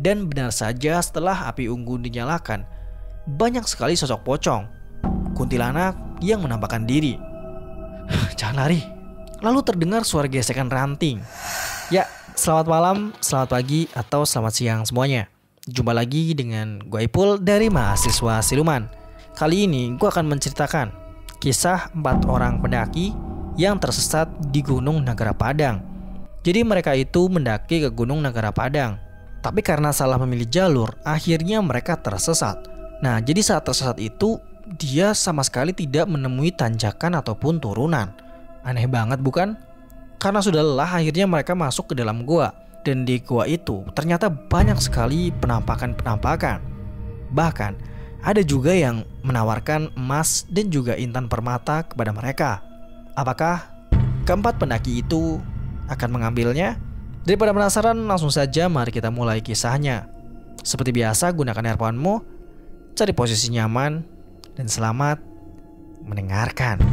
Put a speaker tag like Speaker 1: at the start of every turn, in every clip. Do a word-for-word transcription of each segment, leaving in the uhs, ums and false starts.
Speaker 1: Dan benar saja setelah api unggun dinyalakan, banyak sekali sosok pocong, kuntilanak yang menampakkan diri. Jangan lari. Lalu terdengar suara gesekan ranting. Ya, selamat malam, selamat pagi, atau selamat siang semuanya. Jumpa lagi dengan gue Ipul dari Mahasiswa Siluman. Kali ini gue akan menceritakan kisah empat orang pendaki yang tersesat di Gunung Nagara Padang. Jadi mereka itu mendaki ke Gunung Nagara Padang, tapi karena salah memilih jalur, akhirnya mereka tersesat. Nah, jadi saat tersesat itu, dia sama sekali tidak menemui tanjakan ataupun turunan. Aneh banget bukan? Karena sudah lelah, akhirnya mereka masuk ke dalam gua. Dan di gua itu ternyata banyak sekali penampakan-penampakan. Bahkan ada juga yang menawarkan emas dan juga intan permata kepada mereka. Apakah keempat pendaki itu akan mengambilnya? Daripada penasaran, langsung saja mari kita mulai kisahnya. Seperti biasa, gunakan earphone-mu, cari posisi nyaman, dan selamat mendengarkan.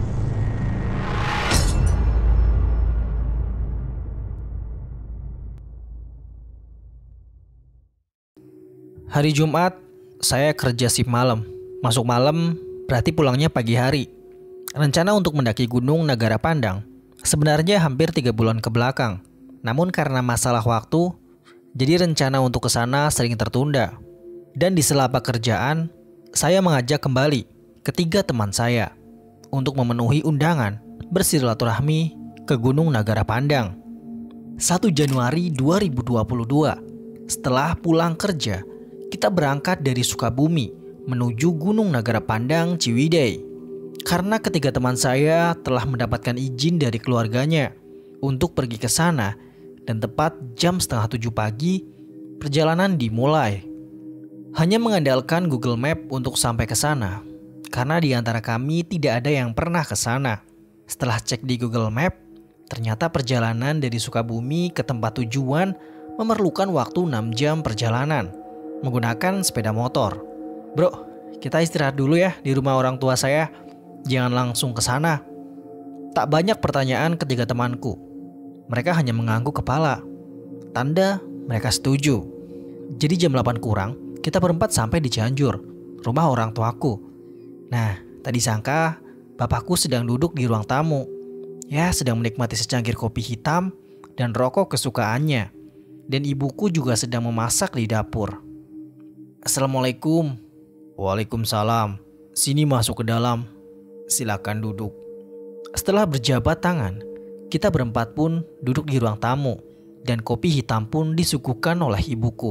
Speaker 1: Hari Jumat, saya kerja shift malam. Masuk malam berarti pulangnya pagi hari. Rencana untuk mendaki Gunung Nagara Padang sebenarnya hampir tiga bulan ke belakang. Namun karena masalah waktu, jadi rencana untuk ke sana sering tertunda. Dan di sela pekerjaan, saya mengajak kembali ketiga teman saya untuk memenuhi undangan bersilaturahmi ke Gunung Nagara Padang. satu Januari dua ribu dua puluh dua, setelah pulang kerja, kita berangkat dari Sukabumi menuju Gunung Nagara Padang Ciwidey. Karena ketiga teman saya telah mendapatkan izin dari keluarganya untuk pergi ke sana, dan tepat jam setengah tujuh pagi perjalanan dimulai. Hanya mengandalkan Google Map untuk sampai ke sana, karena di antara kami tidak ada yang pernah ke sana. Setelah cek di Google Map, ternyata perjalanan dari Sukabumi ke tempat tujuan memerlukan waktu enam jam perjalanan menggunakan sepeda motor. Bro, kita istirahat dulu ya di rumah orang tua saya. Jangan langsung ke sana. Tak banyak pertanyaan ketiga temanku. Mereka hanya mengangguk kepala. Tanda mereka setuju. Jadi jam delapan kurang, kita berempat sampai di Cianjur, rumah orang tuaku. Nah, tadi sangka bapakku sedang duduk di ruang tamu. Ya, sedang menikmati secangkir kopi hitam dan rokok kesukaannya. Dan ibuku juga sedang memasak di dapur. Assalamualaikum. Waalaikumsalam. Sini masuk ke dalam. Silakan duduk. Setelah berjabat tangan, kita berempat pun duduk di ruang tamu, dan kopi hitam pun disuguhkan oleh ibuku.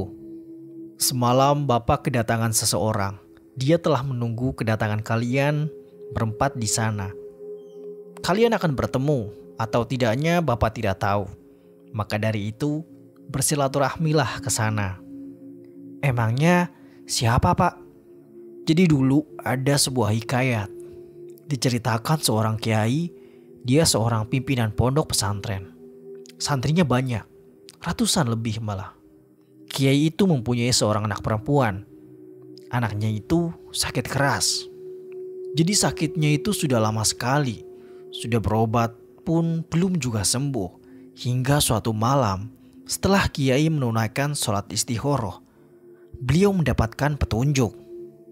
Speaker 1: Semalam bapak kedatangan seseorang. Dia telah menunggu kedatangan kalian berempat di sana. Kalian akan bertemu, atau tidaknya bapak tidak tahu. Maka dari itu, bersilaturahmilah ke sana. Emangnya siapa, Pak? Jadi dulu ada sebuah hikayat. Diceritakan seorang kiai, dia seorang pimpinan pondok pesantren. Santrinya banyak, ratusan lebih malah. Kiai itu mempunyai seorang anak perempuan. Anaknya itu sakit keras. Jadi sakitnya itu sudah lama sekali. Sudah berobat pun belum juga sembuh. Hingga suatu malam, setelah kiai menunaikan sholat istikharah, beliau mendapatkan petunjuk.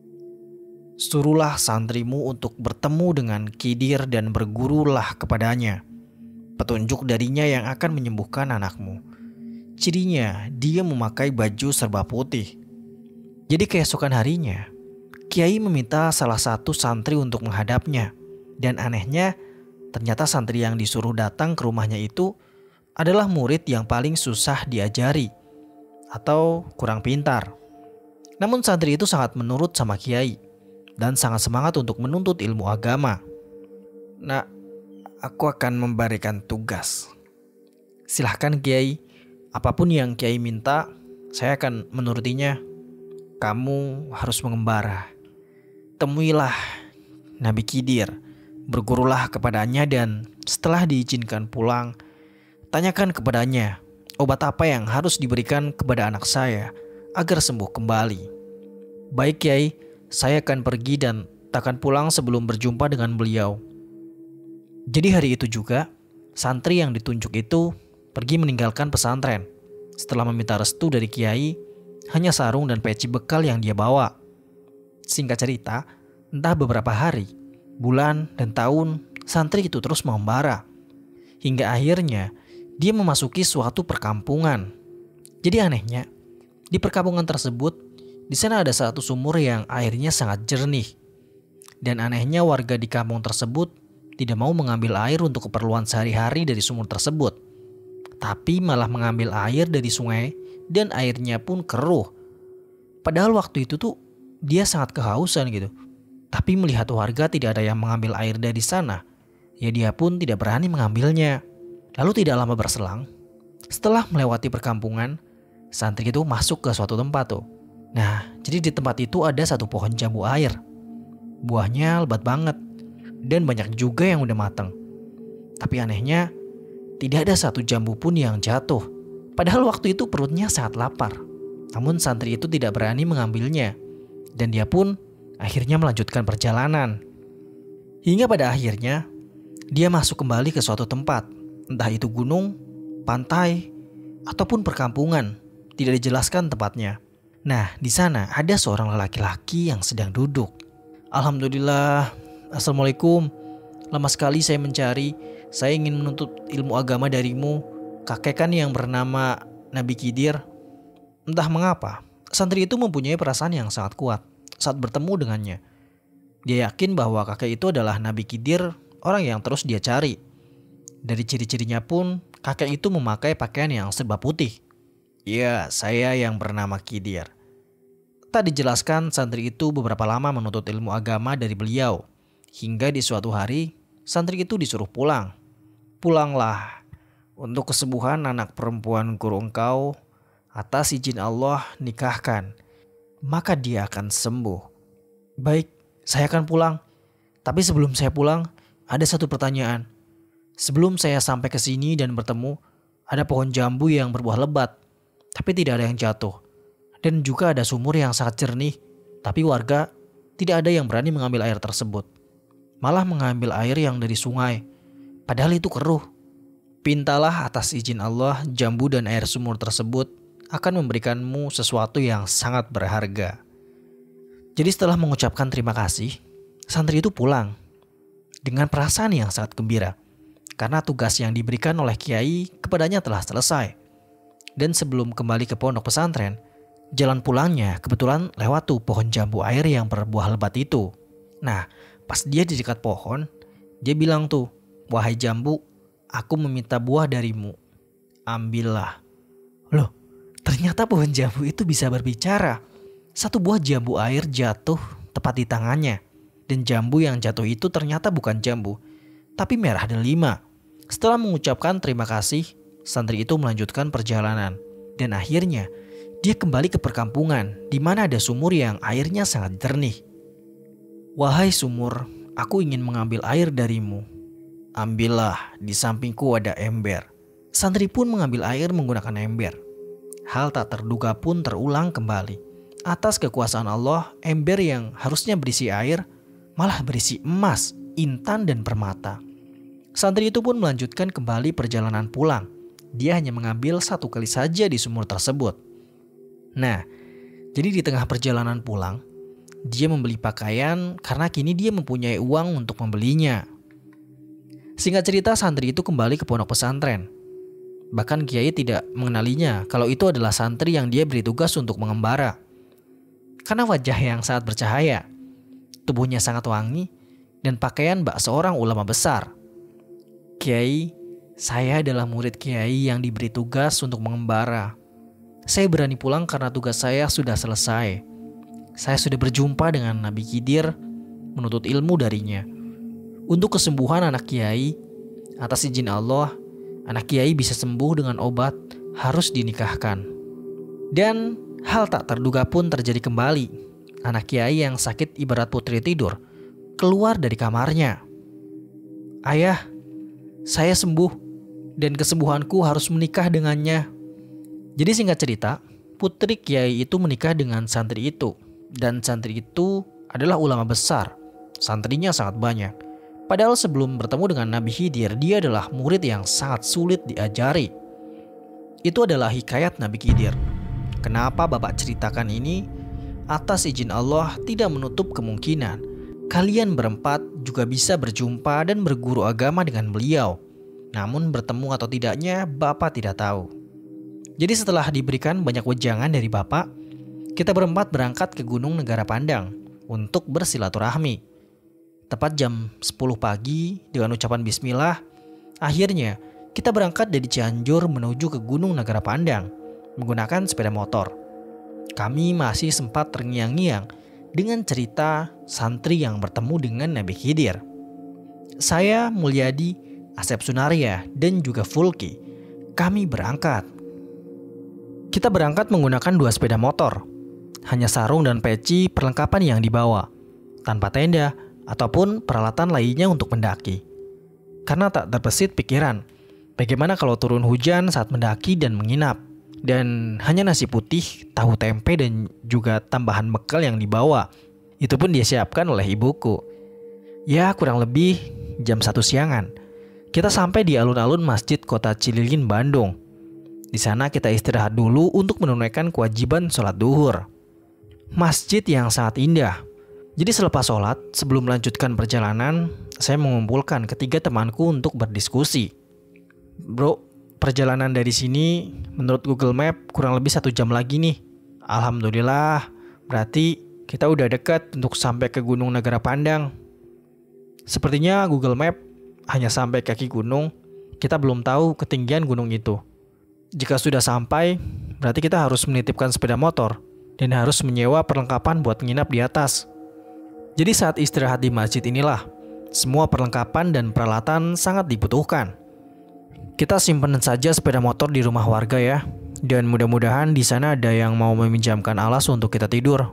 Speaker 1: Suruhlah santrimu untuk bertemu dengan Kidir dan bergurulah kepadanya. Petunjuk darinya yang akan menyembuhkan anakmu. Cirinya dia memakai baju serba putih. Jadi keesokan harinya, Kiai meminta salah satu santri untuk menghadapnya. Dan anehnya, ternyata santri yang disuruh datang ke rumahnya itu adalah murid yang paling susah diajari atau kurang pintar. Namun santri itu sangat menurut sama Kiai dan sangat semangat untuk menuntut ilmu agama. Nah, aku akan memberikan tugas. Silahkan Kiai, apapun yang Kiai minta, saya akan menurutinya. Kamu harus mengembara. Temuilah Nabi Kidir, bergurulah kepadanya, dan setelah diizinkan pulang, tanyakan kepadanya obat apa yang harus diberikan kepada anak saya agar sembuh kembali. Baik Kiai, saya akan pergi dan takkan pulang sebelum berjumpa dengan beliau. Jadi hari itu juga, santri yang ditunjuk itu pergi meninggalkan pesantren. Setelah meminta restu dari Kiai, hanya sarung dan peci bekal yang dia bawa. Singkat cerita, entah beberapa hari, bulan, dan tahun, santri itu terus mengembara. Hingga akhirnya dia memasuki suatu perkampungan. Jadi anehnya, di perkampungan tersebut, di sana ada satu sumur yang airnya sangat jernih. Dan anehnya warga di kampung tersebut tidak mau mengambil air untuk keperluan sehari-hari dari sumur tersebut, tapi malah mengambil air dari sungai dan airnya pun keruh. Padahal waktu itu tuh dia sangat kehausan gitu. Tapi melihat warga tidak ada yang mengambil air dari sana, ya dia pun tidak berani mengambilnya. Lalu tidak lama berselang, setelah melewati perkampungan, santri itu masuk ke suatu tempat tuh. Nah, jadi di tempat itu ada satu pohon jambu air. Buahnya lebat banget dan banyak juga yang udah matang. Tapi anehnya, tidak ada satu jambu pun yang jatuh. Padahal waktu itu perutnya sangat lapar. Namun santri itu tidak berani mengambilnya. Dan dia pun akhirnya melanjutkan perjalanan. Hingga pada akhirnya, dia masuk kembali ke suatu tempat. Entah itu gunung, pantai, ataupun perkampungan. Tidak dijelaskan tempatnya. Nah, di sana ada seorang laki-laki yang sedang duduk. Alhamdulillah, Assalamualaikum. Lama sekali saya mencari. Saya ingin menuntut ilmu agama darimu. Kakek kan yang bernama Nabi Khidir. Entah mengapa, santri itu mempunyai perasaan yang sangat kuat saat bertemu dengannya. Dia yakin bahwa kakek itu adalah Nabi Khidir, orang yang terus dia cari. Dari ciri-cirinya pun, kakek itu memakai pakaian yang serba putih. Ya, saya yang bernama Khidir. Tak dijelaskan, santri itu beberapa lama menuntut ilmu agama dari beliau. Hingga di suatu hari, santri itu disuruh pulang. Pulanglah, untuk kesembuhan anak perempuan guru engkau, atas izin Allah nikahkan, maka dia akan sembuh. Baik, saya akan pulang. Tapi sebelum saya pulang, ada satu pertanyaan. Sebelum saya sampai ke sini dan bertemu, ada pohon jambu yang berbuah lebat, tapi tidak ada yang jatuh. Dan juga ada sumur yang sangat jernih, tapi warga tidak ada yang berani mengambil air tersebut. Malah mengambil air yang dari sungai, padahal itu keruh. Pintalah atas izin Allah, jambu dan air sumur tersebut akan memberikanmu sesuatu yang sangat berharga. Jadi setelah mengucapkan terima kasih, santri itu pulang dengan perasaan yang sangat gembira. Karena tugas yang diberikan oleh kiai kepadanya telah selesai. Dan sebelum kembali ke pondok pesantren, jalan pulangnya kebetulan lewat tuh pohon jambu air yang berbuah lebat itu. Nah, pas dia di dekat pohon, dia bilang tuh, "Wahai jambu, aku meminta buah darimu. Ambillah." Loh, ternyata pohon jambu itu bisa berbicara. Satu buah jambu air jatuh tepat di tangannya. Dan jambu yang jatuh itu ternyata bukan jambu, tapi merah delima. Setelah mengucapkan terima kasih, santri itu melanjutkan perjalanan. Dan akhirnya, dia kembali ke perkampungan di mana ada sumur yang airnya sangat jernih. "Wahai sumur, aku ingin mengambil air darimu. Ambillah, di sampingku ada ember." Santri pun mengambil air menggunakan ember. Hal tak terduga pun terulang kembali. Atas kekuasaan Allah, ember yang harusnya berisi air malah berisi emas, intan, dan permata. Santri itu pun melanjutkan kembali perjalanan pulang. Dia hanya mengambil satu kali saja di sumur tersebut. Nah, jadi di tengah perjalanan pulang, dia membeli pakaian karena kini dia mempunyai uang untuk membelinya. Singkat cerita, santri itu kembali ke pondok pesantren. Bahkan kiai tidak mengenalinya kalau itu adalah santri yang dia beri tugas untuk mengembara. Karena wajah yang sangat bercahaya, tubuhnya sangat wangi, dan pakaian bak seorang ulama besar. "Kiai, saya adalah murid kiai yang diberi tugas untuk mengembara. Saya berani pulang karena tugas saya sudah selesai. Saya sudah berjumpa dengan Nabi Khidir, menuntut ilmu darinya. Untuk kesembuhan anak kiai, atas izin Allah, anak kiai bisa sembuh dengan obat, harus dinikahkan." Dan hal tak terduga pun terjadi kembali. Anak kiai yang sakit ibarat putri tidur keluar dari kamarnya. "Ayah, saya sembuh dan kesembuhanku harus menikah dengannya." Jadi singkat cerita, putri kiai itu menikah dengan santri itu. Dan santri itu adalah ulama besar. Santrinya sangat banyak. Padahal sebelum bertemu dengan Nabi Khidir, dia adalah murid yang sangat sulit diajari. Itu adalah hikayat Nabi Khidir. Kenapa Bapak ceritakan ini? Atas izin Allah tidak menutup kemungkinan kalian berempat juga bisa berjumpa dan berguru agama dengan beliau. Namun bertemu atau tidaknya Bapak tidak tahu. Jadi setelah diberikan banyak wejangan dari Bapak, kita berempat berangkat ke Gunung Negara Pandang untuk bersilaturahmi. Tepat jam sepuluh pagi dengan ucapan bismillah, akhirnya kita berangkat dari Cianjur menuju ke Gunung Negara Pandang menggunakan sepeda motor. Kami masih sempat terngiang-ngiang dengan cerita santri yang bertemu dengan Nabi Khidir. Saya, Mulyadi, Asep Sunaria, dan juga Fulki, kami berangkat. Kita berangkat menggunakan dua sepeda motor. Hanya sarung dan peci perlengkapan yang dibawa, tanpa tenda ataupun peralatan lainnya untuk mendaki. Karena tak terbesit pikiran, bagaimana kalau turun hujan saat mendaki dan menginap. Dan hanya nasi putih, tahu tempe, dan juga tambahan bekal yang dibawa. Itu pun disiapkan oleh ibuku. Ya, kurang lebih jam satu siangan. Kita sampai di alun-alun Masjid Kota Cililin, Bandung. Di sana kita istirahat dulu untuk menunaikan kewajiban sholat duhur. Masjid yang sangat indah. Jadi selepas sholat, sebelum melanjutkan perjalanan, saya mengumpulkan ketiga temanku untuk berdiskusi. Bro, perjalanan dari sini menurut Google Map kurang lebih satu jam lagi nih. Alhamdulillah, berarti kita udah dekat untuk sampai ke Gunung Negara Pandang. Sepertinya Google Map hanya sampai kaki gunung, kita belum tahu ketinggian gunung itu. Jika sudah sampai, berarti kita harus menitipkan sepeda motor dan harus menyewa perlengkapan buat nginap di atas. Jadi saat istirahat di masjid inilah, semua perlengkapan dan peralatan sangat dibutuhkan. Kita simpan saja sepeda motor di rumah warga ya, dan mudah-mudahan di sana ada yang mau meminjamkan alas untuk kita tidur.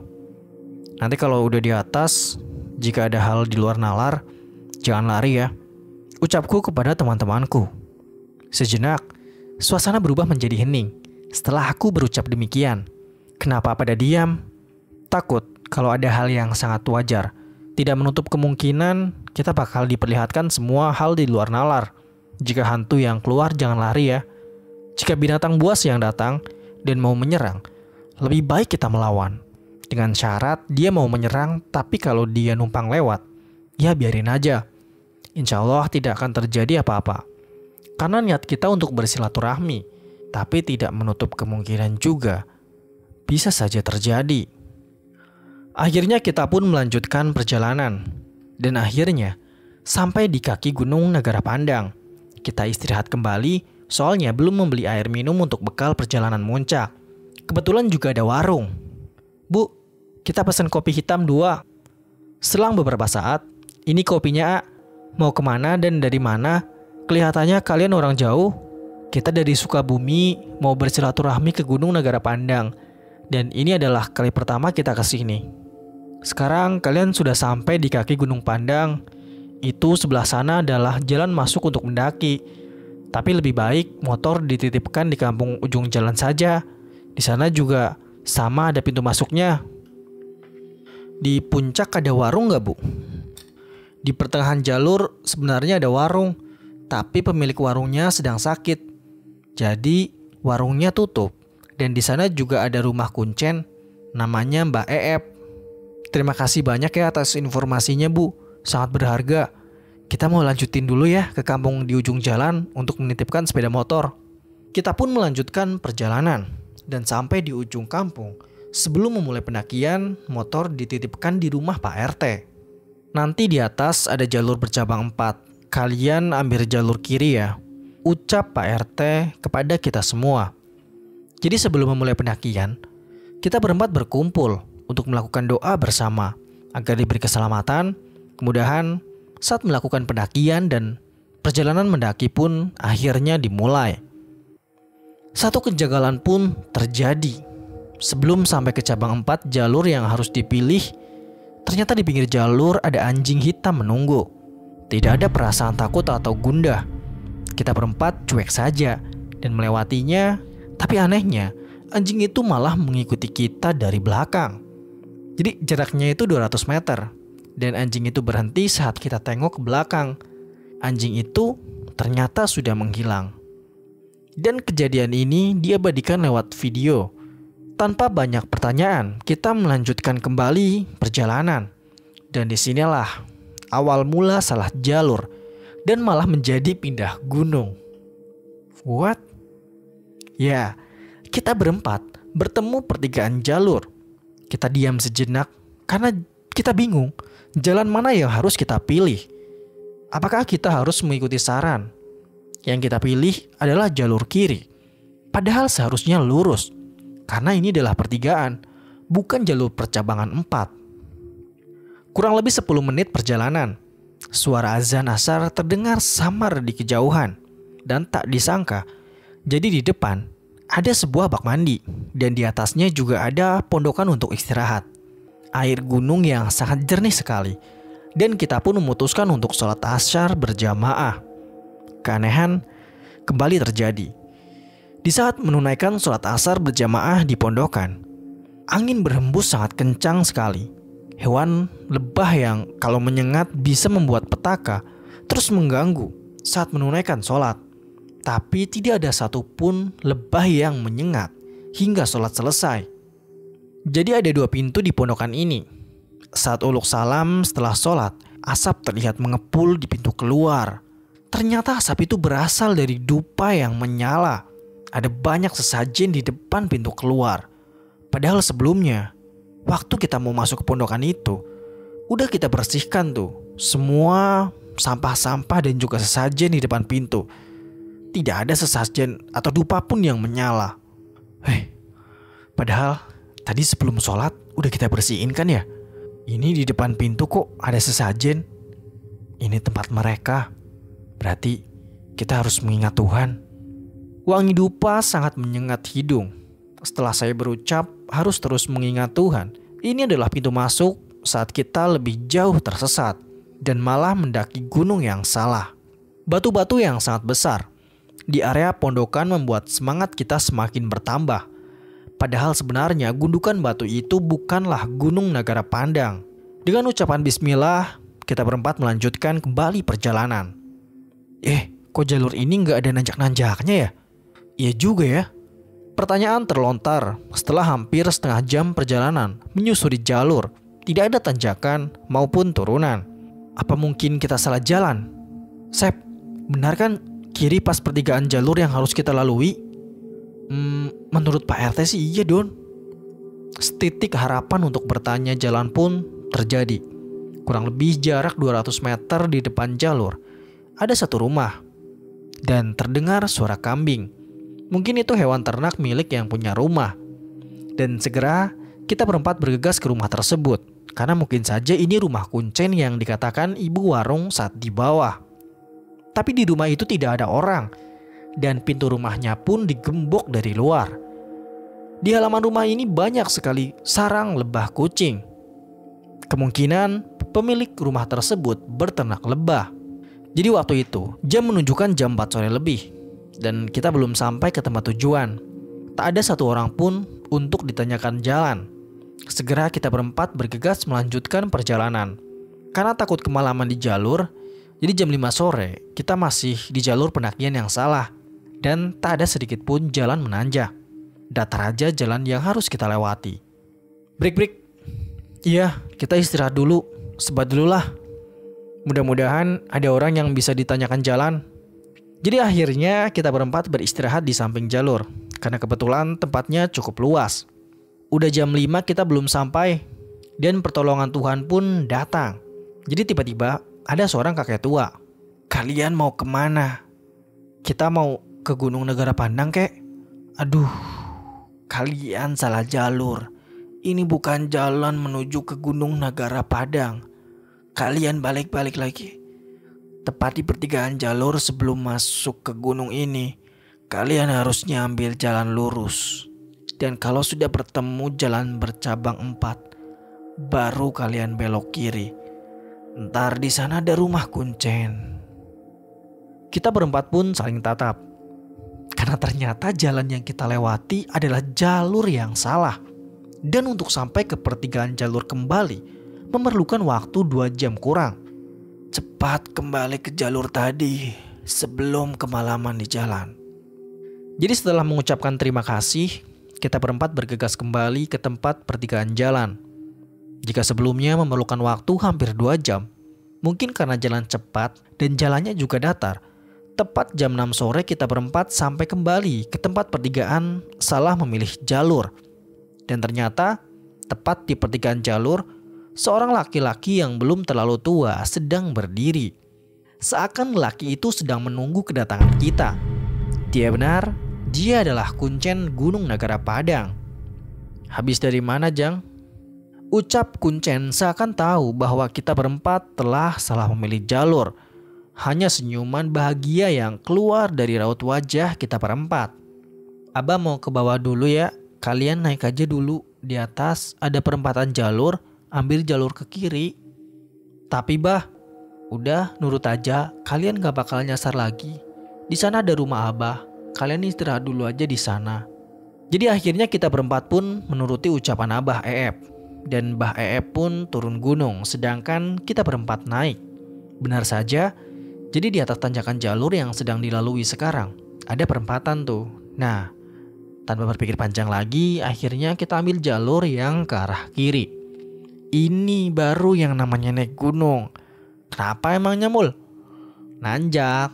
Speaker 1: Nanti kalau udah di atas, jika ada hal di luar nalar, jangan lari ya, ucapku kepada teman-temanku. Sejenak, suasana berubah menjadi hening setelah aku berucap demikian. Kenapa pada diam? Takut kalau ada hal yang sangat wajar. Tidak menutup kemungkinan kita bakal diperlihatkan semua hal di luar nalar. Jika hantu yang keluar jangan lari ya. Jika binatang buas yang datang dan mau menyerang, lebih baik kita melawan. Dengan syarat dia mau menyerang, tapi kalau dia numpang lewat, ya biarin aja. Insya Allah tidak akan terjadi apa-apa. Karena niat kita untuk bersilaturahmi, tapi tidak menutup kemungkinan juga bisa saja terjadi. Akhirnya kita pun melanjutkan perjalanan. Dan akhirnya sampai di kaki Gunung Negara Pandang. Kita istirahat kembali, soalnya belum membeli air minum untuk bekal perjalanan muncak. Kebetulan juga ada warung. Bu, kita pesan kopi hitam dua. Selang beberapa saat, ini kopinya A. Mau kemana dan dari mana? Kelihatannya kalian orang jauh. Kita dari Sukabumi mau bersilaturahmi ke Gunung Negara Pandang. Dan ini adalah kali pertama kita ke sini. Sekarang kalian sudah sampai di kaki Gunung Pandang. Itu sebelah sana adalah jalan masuk untuk mendaki. Tapi lebih baik motor dititipkan di kampung ujung jalan saja. Di sana juga sama ada pintu masuknya. Di puncak ada warung nggak, Bu? Di pertengahan jalur sebenarnya ada warung, tapi pemilik warungnya sedang sakit. Jadi warungnya tutup. Dan di sana juga ada rumah kuncen, namanya Mbak Eep. Terima kasih banyak ya atas informasinya, Bu. Sangat berharga. Kita mau lanjutin dulu ya ke kampung di ujung jalan untuk menitipkan sepeda motor. Kita pun melanjutkan perjalanan dan sampai di ujung kampung. Sebelum memulai pendakian, motor dititipkan di rumah Pak R T. Nanti di atas ada jalur bercabang empat. Kalian ambil jalur kiri ya. Ucap Pak R T kepada kita semua. Jadi sebelum memulai pendakian, kita berempat berkumpul untuk melakukan doa bersama agar diberi keselamatan, kemudahan saat melakukan pendakian, dan perjalanan mendaki pun akhirnya dimulai. Satu kejanggalan pun terjadi. Sebelum sampai ke cabang empat jalur yang harus dipilih, ternyata di pinggir jalur ada anjing hitam menunggu. Tidak ada perasaan takut atau gundah. Kita berempat cuek saja dan melewatinya, tapi anehnya anjing itu malah mengikuti kita dari belakang. Jadi jaraknya itu dua ratus meter. Dan anjing itu berhenti saat kita tengok ke belakang. Anjing itu ternyata sudah menghilang. Dan kejadian ini diabadikan lewat video. Tanpa banyak pertanyaan, kita melanjutkan kembali perjalanan. Dan disinilah awal mula salah jalur dan malah menjadi pindah gunung. What? Ya, kita berempat bertemu pertigaan jalur. Kita diam sejenak karena kita bingung jalan mana yang harus kita pilih. Apakah kita harus mengikuti saran? Yang kita pilih adalah jalur kiri. Padahal seharusnya lurus. Karena ini adalah pertigaan, bukan jalur percabangan empat. Kurang lebih sepuluh menit perjalanan. Suara azan asar terdengar samar di kejauhan. Dan tak disangka, jadi di depan ada sebuah bak mandi. Dan di atasnya juga ada pondokan untuk istirahat. Air gunung yang sangat jernih sekali. Dan kita pun memutuskan untuk sholat asyar berjamaah. Keanehan kembali terjadi. Di saat menunaikan sholat asar berjamaah di pondokan, angin berhembus sangat kencang sekali. Hewan lebah yang kalau menyengat bisa membuat petaka terus mengganggu saat menunaikan sholat. Tapi tidak ada satupun lebah yang menyengat hingga sholat selesai. Jadi ada dua pintu di pondokan ini. Saat uluk salam setelah sholat, asap terlihat mengepul di pintu keluar. Ternyata asap itu berasal dari dupa yang menyala. Ada banyak sesajen di depan pintu keluar. Padahal sebelumnya, waktu kita mau masuk ke pondokan itu, udah kita bersihkan tuh semua sampah-sampah dan juga sesajen di depan pintu. Tidak ada sesajen atau dupa pun yang menyala. Hei, padahal tadi sebelum sholat udah kita bersihin kan ya? Ini di depan pintu kok ada sesajen. Ini tempat mereka. Berarti kita harus mengingat Tuhan. Wangi dupa sangat menyengat hidung. Setelah saya berucap harus terus mengingat Tuhan, ini adalah pintu masuk saat kita lebih jauh tersesat dan malah mendaki gunung yang salah. Batu-batu yang sangat besar di area pondokan membuat semangat kita semakin bertambah. Padahal sebenarnya gundukan batu itu bukanlah Gunung Nagara Pandang. Dengan ucapan bismillah, kita berempat melanjutkan kembali perjalanan. Eh, kok jalur ini nggak ada nanjak-nanjaknya ya? Iya juga ya. Pertanyaan terlontar setelah hampir setengah jam perjalanan menyusuri jalur. Tidak ada tanjakan maupun turunan. Apa mungkin kita salah jalan? Sep, benar kan kiri pas pertigaan jalur yang harus kita lalui? Hmm, menurut Pak R T sih iya Don. Setitik harapan untuk bertanya jalan pun terjadi. Kurang lebih jarak dua ratus meter di depan jalur ada satu rumah. Dan terdengar suara kambing. Mungkin itu hewan ternak milik yang punya rumah. Dan segera kita berempat bergegas ke rumah tersebut. Karena mungkin saja ini rumah kuncen yang dikatakan ibu warung saat di bawah. Tapi di rumah itu tidak ada orang. Dan pintu rumahnya pun digembok dari luar. Di halaman rumah ini banyak sekali sarang lebah kucing. Kemungkinan pemilik rumah tersebut berternak lebah. Jadi waktu itu jam menunjukkan jam empat sore lebih. Dan kita belum sampai ke tempat tujuan. Tak ada satu orang pun untuk ditanyakan jalan. Segera kita berempat bergegas melanjutkan perjalanan. Karena takut kemalaman di jalur, jadi jam lima sore kita masih di jalur pendakian yang salah. Dan tak ada sedikit pun jalan menanjak. Datar aja jalan yang harus kita lewati. Break break. Iya, kita istirahat dulu. Sebat dulu lah. Mudah-mudahan ada orang yang bisa ditanyakan jalan. Jadi akhirnya kita berempat beristirahat di samping jalur. Karena kebetulan tempatnya cukup luas. Udah jam lima kita belum sampai. Dan pertolongan Tuhan pun datang. Jadi tiba-tiba ada seorang kakek tua. Kalian mau kemana? Kita mau ke Gunung Nagara Pandang kek. Aduh, kalian salah jalur. Ini bukan jalan menuju ke Gunung Nagara Padang. Kalian balik-balik lagi. Tepat di pertigaan jalur sebelum masuk ke gunung ini, kalian harusnya ambil jalan lurus. Dan kalau sudah bertemu jalan bercabang empat, baru kalian belok kiri. Ntar di sana ada rumah kuncen. Kita berempat pun saling tatap. Karena ternyata jalan yang kita lewati adalah jalur yang salah. Dan untuk sampai ke pertigaan jalur kembali, memerlukan waktu dua jam kurang. Cepat kembali ke jalur tadi sebelum kemalaman di jalan. Jadi setelah mengucapkan terima kasih, kita berempat bergegas kembali ke tempat pertigaan jalan. Jika sebelumnya memerlukan waktu hampir dua jam, mungkin karena jalan cepat dan jalannya juga datar, tepat jam enam sore kita berempat sampai kembali ke tempat pertigaan salah memilih jalur. Dan ternyata tepat di pertigaan jalur, seorang laki-laki yang belum terlalu tua sedang berdiri. Seakan lelaki itu sedang menunggu kedatangan kita. Dia benar, dia adalah Kuncen Gunung Nagara Padang. Habis dari mana, Jang? Ucap Kuncen seakan tahu bahwa kita berempat telah salah memilih jalur. Hanya senyuman bahagia yang keluar dari raut wajah kita berempat. Abah mau ke bawah dulu ya, kalian naik aja dulu. Di atas ada perempatan jalur, ambil jalur ke kiri. Tapi bah, udah nurut aja, kalian gak bakal nyasar lagi. Di sana ada rumah Abah, kalian istirahat dulu aja di sana. Jadi akhirnya kita berempat pun menuruti ucapan Abah Eep. Dan Bah Eep pun turun gunung, sedangkan kita berempat naik. Benar saja, jadi di atas tanjakan jalur yang sedang dilalui sekarang, ada perempatan tuh. Nah, tanpa berpikir panjang lagi, akhirnya kita ambil jalur yang ke arah kiri. Ini baru yang namanya naik gunung. Kenapa emangnya, Mul? Nanjak.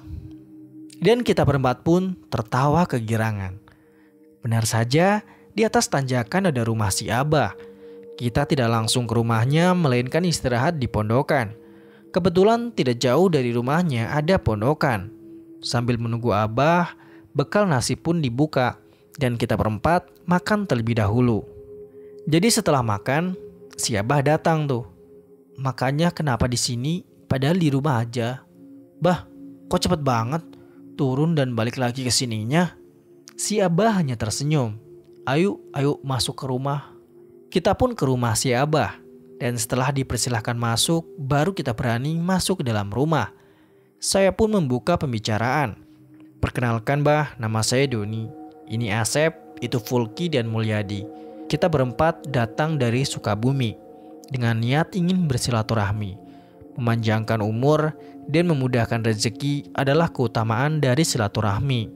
Speaker 1: Dan kita berempat pun tertawa kegirangan. Benar saja, di atas tanjakan ada rumah si Abah. Kita tidak langsung ke rumahnya, melainkan istirahat di pondokan. Kebetulan tidak jauh dari rumahnya ada pondokan. Sambil menunggu Abah, bekal nasi pun dibuka. Dan kita berempat makan terlebih dahulu. Jadi setelah makan, si Abah datang tuh. Makanya kenapa di sini? Padahal di rumah aja. Bah, kok cepet banget? Turun dan balik lagi ke sininya. Si Abah hanya tersenyum. Ayo, ayo masuk ke rumah. Kita pun ke rumah si Abah. Dan setelah dipersilahkan masuk, baru kita berani masuk ke dalam rumah. Saya pun membuka pembicaraan. Perkenalkan bah, nama saya Doni. Ini Asep, itu Fulki dan Mulyadi. Kita berempat datang dari Sukabumi. Dengan niat ingin bersilaturahmi. Memanjangkan umur dan memudahkan rezeki adalah keutamaan dari silaturahmi.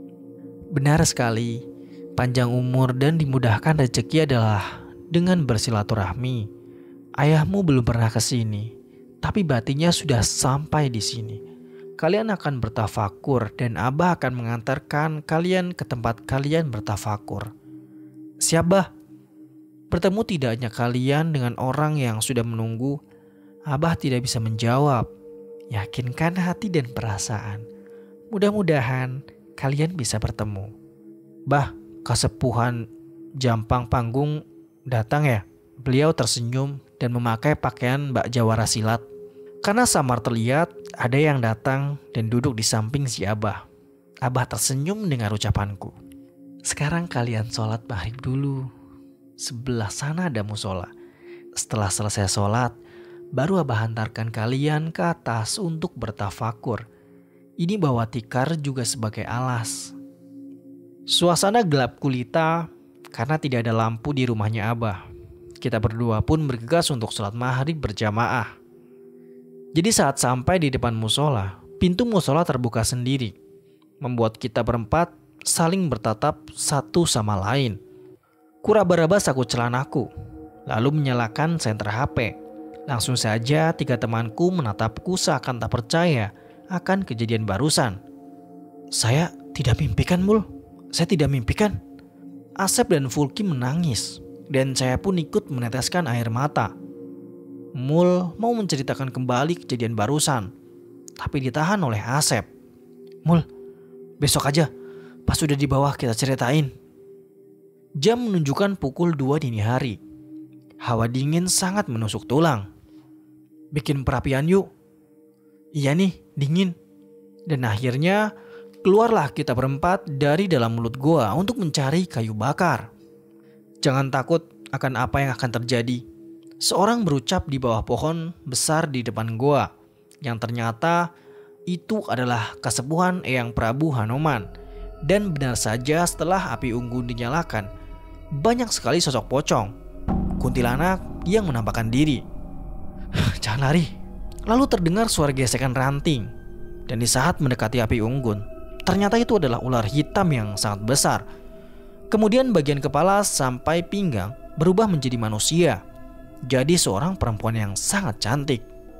Speaker 1: Benar sekali, panjang umur dan dimudahkan rezeki adalah dengan bersilaturahmi. Ayahmu belum pernah ke sini, tapi batinnya sudah sampai di sini. Kalian akan bertafakur dan Abah akan mengantarkan kalian ke tempat kalian bertafakur. Siap bah? Bertemu tidak hanya kalian dengan orang yang sudah menunggu. Abah tidak bisa menjawab. Yakinkan hati dan perasaan. Mudah-mudahan kalian bisa bertemu. Bah, Kasepuhan Jampang Panggung datang ya? Beliau tersenyum dan memakai pakaian Mbak Jawara Silat. Karena samar terlihat ada yang datang dan duduk di samping si Abah. Abah tersenyum mendengar ucapanku. Sekarang kalian sholat maghrib dulu. Sebelah sana ada musola. Setelah selesai sholat, baru Abah hantarkan kalian ke atas untuk bertafakur. Ini bawa tikar juga sebagai alas. Suasana gelap gulita karena tidak ada lampu di rumahnya Abah. Kita berdua pun bergegas untuk sholat maghrib berjamaah. Jadi saat sampai di depan musola, pintu musola terbuka sendiri. Membuat kita berempat saling bertatap satu sama lain. Kuraba-raba saku celanaku, lalu menyalakan senter H P. Langsung saja tiga temanku menatapku seakan tak percaya akan kejadian barusan. Saya tidak mimpikan, Mul. Saya tidak mimpikan. Asep dan Fulki menangis dan saya pun ikut meneteskan air mata. Mul mau menceritakan kembali kejadian barusan, tapi ditahan oleh Asep. Mul, besok aja, pas sudah di bawah kita ceritain. Jam menunjukkan pukul dua dini hari. Hawa dingin sangat menusuk tulang. Bikin perapian yuk. Iya nih, dingin. Dan akhirnya keluarlah kita berempat dari dalam mulut goa untuk mencari kayu bakar. Jangan takut akan apa yang akan terjadi. Seorang berucap di bawah pohon besar di depan goa. Yang ternyata itu adalah Kasepuhan Eyang Prabu Hanoman. Dan benar saja setelah api unggun dinyalakan, banyak sekali sosok pocong, kuntilanak yang menampakkan diri. Jangan lari. Lalu terdengar suara gesekan ranting. Dan di saat mendekati api unggun, ternyata itu adalah ular hitam yang sangat besar. Kemudian bagian kepala sampai pinggang berubah menjadi manusia. Jadi seorang perempuan yang sangat cantik.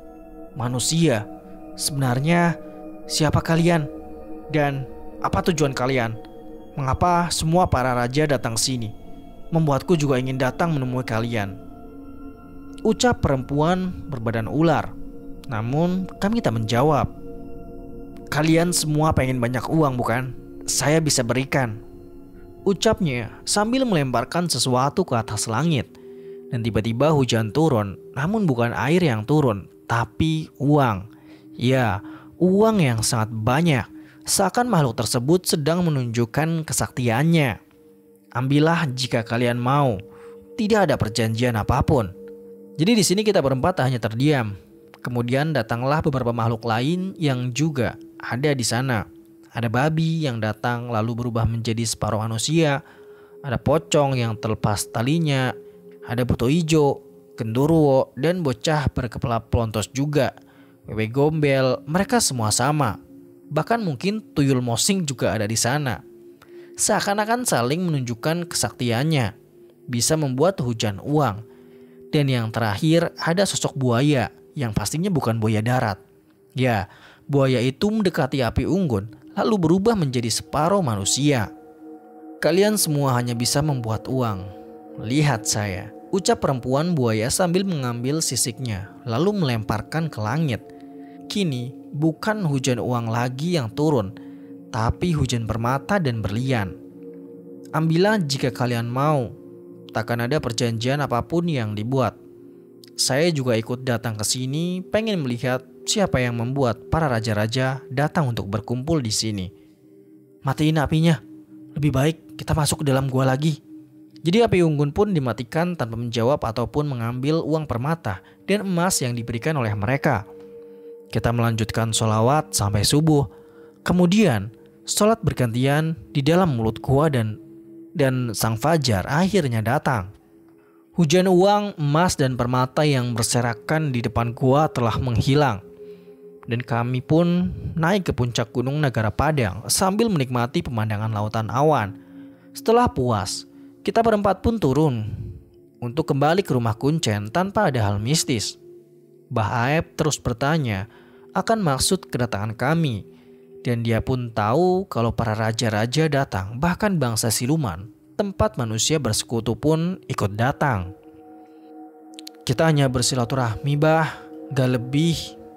Speaker 1: Manusia, sebenarnya siapa kalian? Dan apa tujuan kalian? Mengapa semua para raja datang sini? Membuatku juga ingin datang menemui kalian. Ucap perempuan berbadan ular. Namun kami tak menjawab. Kalian semua pengen banyak uang bukan? Saya bisa berikan. Ucapnya sambil melemparkan sesuatu ke atas langit. Dan tiba-tiba hujan turun. Namun bukan air yang turun, tapi uang. Ya, uang yang sangat banyak. Seakan makhluk tersebut sedang menunjukkan kesaktiannya. Ambillah jika kalian mau. Tidak ada perjanjian apapun. Jadi di sini kita berempat hanya terdiam. Kemudian datanglah beberapa makhluk lain yang juga ada di sana. Ada babi yang datang lalu berubah menjadi separuh manusia. Ada pocong yang terlepas talinya. Ada buto ijo, genderuwo, dan bocah berkepala pelontos juga. Wewe gombel, mereka semua sama. Bahkan mungkin tuyul mosing juga ada di sana. Seakan-akan saling menunjukkan kesaktiannya. Bisa membuat hujan uang. Dan yang terakhir ada sosok buaya yang pastinya bukan buaya darat. Ya, buaya itu mendekati api unggun lalu berubah menjadi separuh manusia. Kalian semua hanya bisa membuat uang. Lihat saya, ucap perempuan buaya sambil mengambil sisiknya lalu melemparkan ke langit. Kini bukan hujan uang lagi yang turun, tapi hujan permata dan berlian. Ambillah jika kalian mau. Takkan ada perjanjian apapun yang dibuat. Saya juga ikut datang ke sini pengen melihat siapa yang membuat para raja-raja datang untuk berkumpul di sini. Matiin apinya. Lebih baik kita masuk ke dalam gua lagi. Jadi api unggun pun dimatikan tanpa menjawab ataupun mengambil uang permata dan emas yang diberikan oleh mereka. Kita melanjutkan sholawat sampai subuh. Kemudian sholat bergantian di dalam mulut gua dan dan sang fajar akhirnya datang. Hujan uang, emas, dan permata yang berserakan di depan gua telah menghilang. Dan kami pun naik ke puncak gunung Nagara Padang sambil menikmati pemandangan lautan awan. Setelah puas, kita berempat pun turun untuk kembali ke rumah Kuncen tanpa ada hal mistis. Mbah Aep terus bertanya akan maksud kedatangan kami. Dan dia pun tahu kalau para raja-raja datang, bahkan bangsa siluman, tempat manusia bersekutu pun ikut datang. Kita hanya bersilaturahmi bah, gak lebih.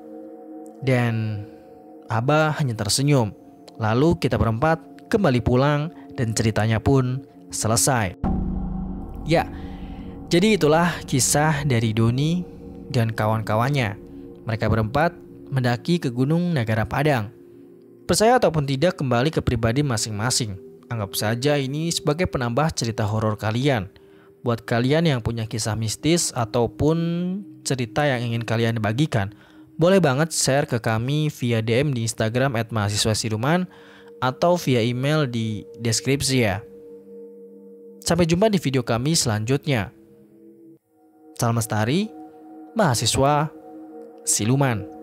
Speaker 1: Dan Abah hanya tersenyum. Lalu kita berempat kembali pulang dan ceritanya pun selesai. Ya, jadi itulah kisah dari Doni dan kawan-kawannya. Mereka berempat mendaki ke Gunung Nagara Padang. Percaya ataupun tidak kembali ke pribadi masing-masing. Anggap saja ini sebagai penambah cerita horor kalian. Buat kalian yang punya kisah mistis ataupun cerita yang ingin kalian bagikan, boleh banget share ke kami via D M di Instagram et mahasiswa siluman atau via email di deskripsi ya. Sampai jumpa di video kami selanjutnya. Salam lestari, mahasiswa siluman.